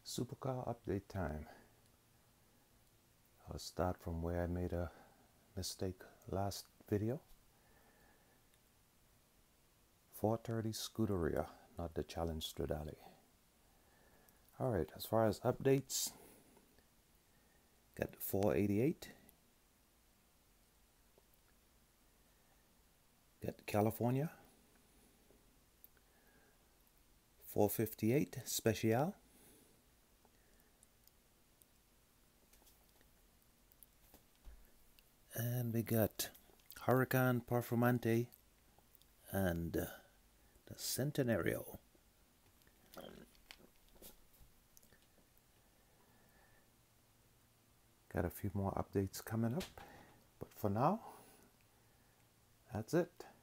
Supercar update time. I'll start from where I made a mistake last video. 430 Scuderia, not the Challenge Stradale. Alright, as far as updates, got 488, got California, 458 Special, and we got Huracan Performante and the Centenario. Got a few more updates coming up, but for now, that's it.